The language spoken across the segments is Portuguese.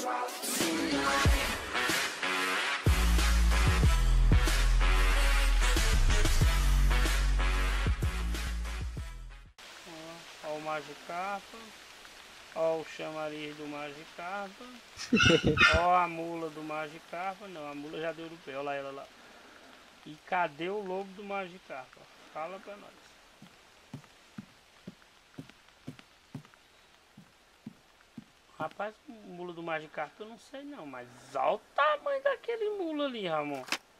Ó o Magikarpa. Ó o chamariz do Magikarpa. Ó a mula do Magikarpa. Não, a mula já deu no pé. Olha lá ela lá. E cadê o lobo do Magikarpa? Fala pra nós. Rapaz, o mula do Magikarpa eu não sei não, mas olha o tamanho daquele mula ali, Ramon.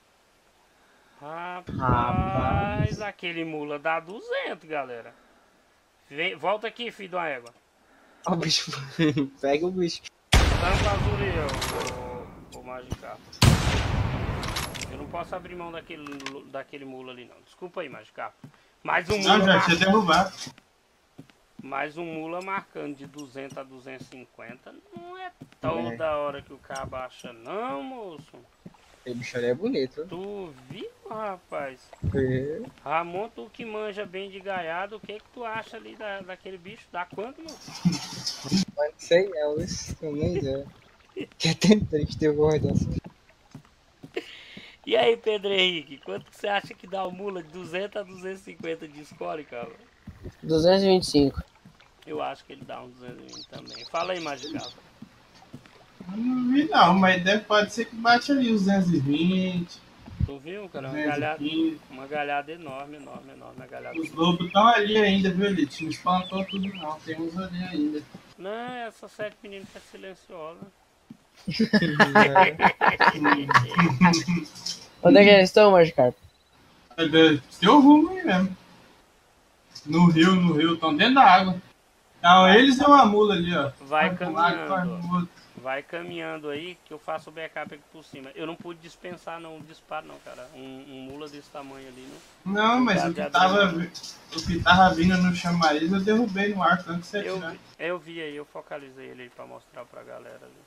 Rapaz, aquele mula dá 200, galera. Vem, volta aqui, filho de uma égua. Ó o bicho. Pega o bicho. Tampa azul, o Magikarpa. Eu não posso abrir mão daquele mula ali não. Desculpa aí, Magikarpa. Mais um mula. Não, já tinha derrubado. Mais um mula marcando de 200 a 250. Não é toda hora que o cara baixa não, moço. Aquele bicho ali é bonito. Tu viu, rapaz? É. Ramon, tu que manja bem de gaiado, o que tu acha ali daquele bicho? Dá quanto, moço? Mas não sei não, isso não nem ideia. Que é até triste ter voz dessa. E aí, Pedro Henrique, quanto que você acha que dá o mula de 200 a 250 de score, cara? 225. Eu acho que ele dá um 220 também. Fala aí, Magikarpa. Eu não vi não, mas pode ser que bate ali os 220. Tu viu, cara? 215. Uma galhada enorme, uma galhada. Os lobos estão ali ainda, viu, Elite? Não espantou tudo não, tem uns ali ainda. Não, essa sete meninas que é silenciosa. Onde é que eles estão, Magikarpa? Seu rumo aí mesmo. No rio, estão dentro da água. Então, eles e uma mula ali, ó. Vai caminhando. Vai caminhando aí que eu faço o backup aqui por cima. Eu não pude dispensar não, o disparo não, cara. Um mula desse tamanho ali, Não, mas o que tava vindo no chamariz eu derrubei no ar, tanto que você tirar. Eu vi aí, eu focalizei ele aí pra mostrar pra galera ali.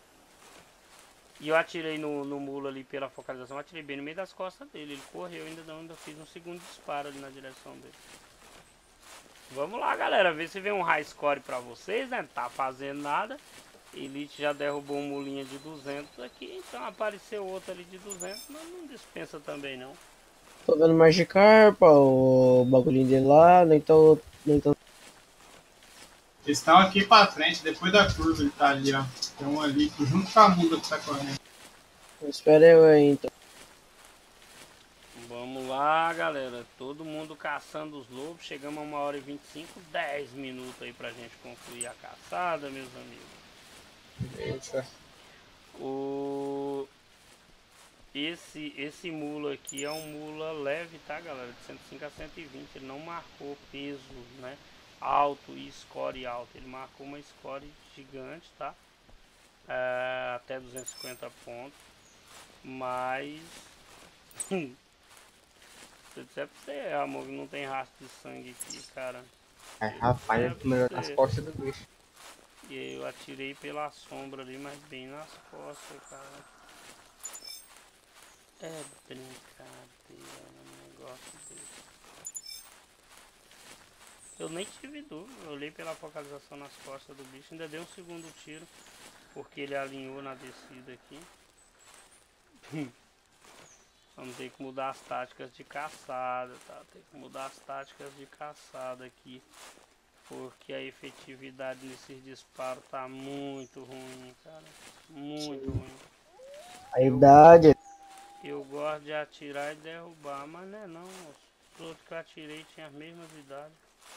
E eu atirei no mula ali pela focalização, atirei bem no meio das costas dele. Ele correu, ainda fiz um segundo disparo ali na direção dele. Vamos lá, galera, ver se vem um high score pra vocês, né? Não tá fazendo nada. Elite já derrubou um mulinha de 200 aqui, então apareceu outro ali de 200, mas não dispensa também não. Tô vendo Magikarpa, o bagulhinho dele lá, nem tô... Eles estão aqui pra frente, depois da curva ele tá ali, ó. Tem um ali, junto com a mula que tá correndo. Espera eu aí, então. Vamos lá, galera, todo mundo caçando os lobos, chegamos a 1h25, 10 minutos aí pra gente concluir a caçada, meus amigos. Eita. Esse mula aqui é um mula leve, tá, galera? De 105 a 120. Ele não marcou peso, né? Alto e score alto. Ele marcou uma score gigante, tá? Até 250 pontos. Mas... se eu disser pra você, amor, que não tem rastro de sangue aqui, cara. Rapaz, é melhor nas costas do bicho. E eu atirei pela sombra ali, mas bem nas costas, cara. É brincadeira um negócio desse. Eu nem tive dúvida, eu olhei pela focalização nas costas do bicho, ainda dei um segundo tiro, porque ele alinhou na descida aqui. Vamos ter que mudar as táticas de caçada, tá? Tem que mudar as táticas de caçada aqui. Porque a efetividade nesses disparos tá muito ruim, cara. Muito ruim. A idade. Eu gosto de atirar e derrubar, mas não é não. Os outros que eu atirei tinham as mesmas idades.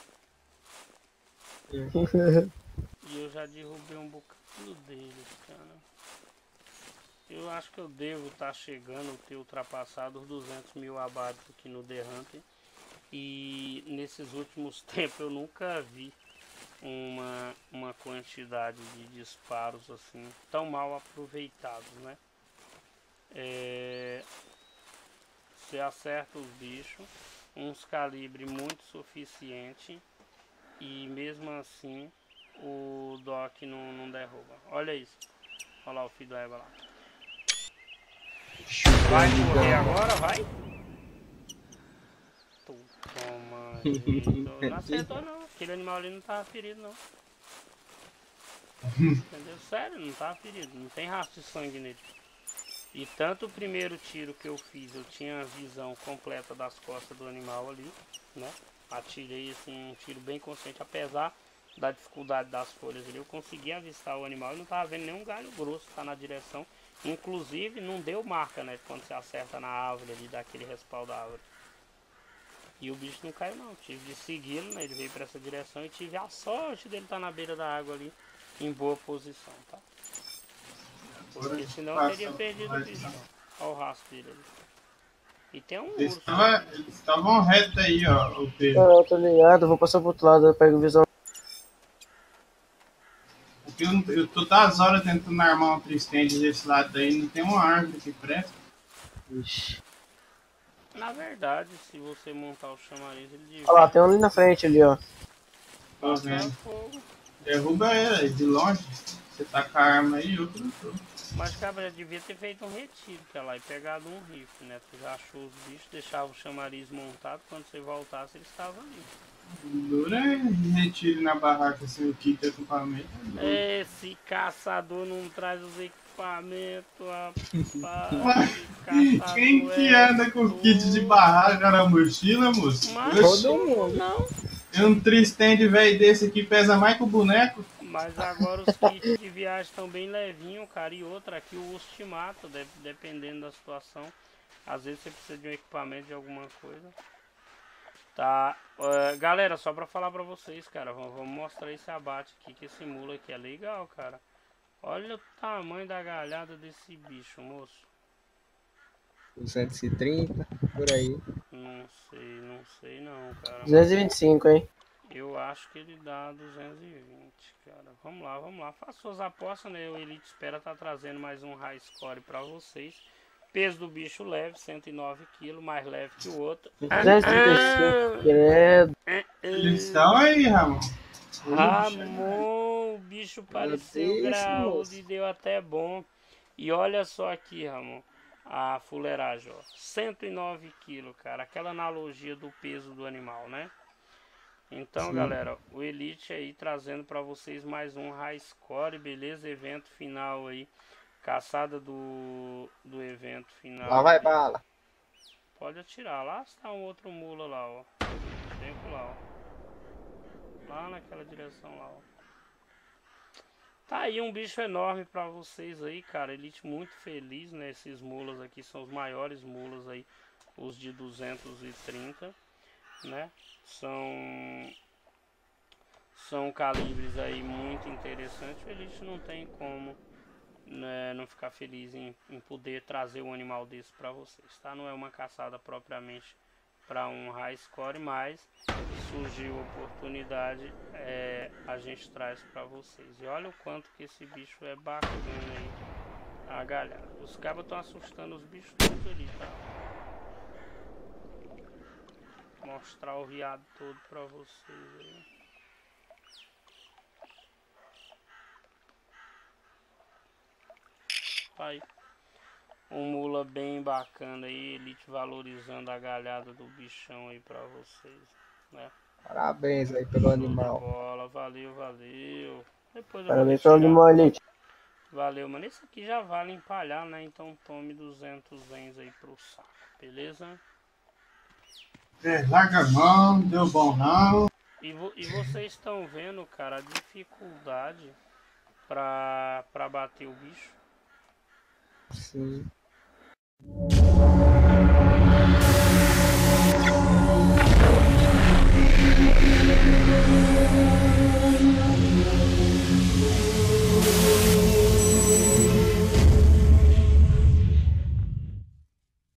E eu já derrubei um bocado deles, cara. Eu acho que eu devo estar chegando, ter ultrapassado os 200 mil abates aqui no The Hunter. E nesses últimos tempos eu nunca vi uma quantidade de disparos assim tão mal aproveitados, né? Você acerta os bichos, uns calibre muito suficiente e mesmo assim o Doc não derruba. Olha isso, olha lá o filho da égua lá. Vai correr agora, vai? Toma, gente. Não acertou não, aquele animal ali não tava ferido não. Entendeu? sério, não tá ferido, não tem rastro de sangue nele. E tanto o primeiro tiro que eu fiz, eu tinha a visão completa das costas do animal ali, né? Atirei assim um tiro bem consciente, apesar da dificuldade das folhas ali, eu consegui avistar o animal e não tava vendo nenhum galho grosso tá na direção. Inclusive não deu marca, né? Quando você acerta na árvore ali, dá aquele respaldo da árvore. E o bicho não caiu não, tive de segui-lo, né? Ele veio para essa direção e tive a sorte dele estar na beira da água ali, em boa posição, tá? Porque senão eu teria perdido o bicho, ó. Olha o rastro dele ali. E tem um urso. Eles estavam reto aí, ó, o Pedro. Eu tô ligado, eu vou passar pro outro lado, eu pego visão. Eu tô das horas tentando armar um tristende desse lado aí, não tem uma árvore que presta. Ixi. Na verdade, se você montar o chamariz, ele devia Olha lá, tem um ali na frente ali, ó. Tô passar vendo. fogo. Derruba ele aí, de longe. Você tá com a arma aí, eu não tô. Mas cabra devia ter feito um retiro pra lá e pegado um rifle, né? Tu já achou os bichos, deixava o chamariz montado, quando você voltasse eles estavam ali. Dura é retiro na barraca sem o kit de equipamento. Esse caçador não traz os equipamentos, rapaz. Caçador Quem que anda com o kit de barraca na mochila, moço? Mas Todo mundo. não. E um tristende velho desse aqui pesa mais que o boneco? Mas agora os kits de viagem estão bem levinhos, cara. E outra, aqui o urso te mata, dependendo da situação. Às vezes você precisa de um equipamento, de alguma coisa. Tá, galera, só pra falar pra vocês, cara, vamos mostrar esse abate aqui, que esse mula aqui é legal, cara. Olha o tamanho da galhada desse bicho, moço. 230, por aí. Não sei não, cara. 225, hein? Eu acho que ele dá 220, cara. Vamos lá. Faça suas apostas, né? O Elite Espera tá trazendo mais um high score pra vocês. Peso do bicho leve, 109 kg, mais leve que o outro. 235, credo. Eles estão aí, Ramon. Ramon, o bicho pareceu Deus, graúdo moço. e deu até bom. E olha só aqui, Ramon, a fuleiragem, ó. 109 kg, cara. Aquela analogia do peso do animal, né? Então, Sim. galera, o Elite aí trazendo pra vocês mais um high score, beleza? Evento final aí. Caçada do evento final. Lá vai bala. Pode atirar. Lá está um outro mula lá, ó. Tempo lá, ó. Lá naquela direção lá, ó. Tá aí um bicho enorme pra vocês aí, cara. Elite muito feliz, né? Esses mulas aqui são os maiores mulas aí. Os de 230, né? São calibres aí muito interessantes. O Elite não tem como, né, não ficar feliz em poder trazer um animal desse para vocês, tá? Não é uma caçada propriamente para um high score, mas surgiu a oportunidade, a gente traz para vocês. E olha o quanto que esse bicho é bacana aí, a galera. Os cabos estão assustando os bichos todos ali, tá? Vou mostrar o riado todo para vocês aí. Aí, um mula bem bacana aí, Elite valorizando a galhada do bichão aí pra vocês, né? Parabéns aí pelo Show de animal. bola, valeu. Depois eu vou Parabéns pelo retirar. animal, Elite. Valeu, mano. Esse aqui já vale empalhar, né? Então tome 200 vens aí pro saco, beleza? Larga a mão, não deu bom não. E vocês estão vendo, cara, a dificuldade pra bater o bicho. Sim.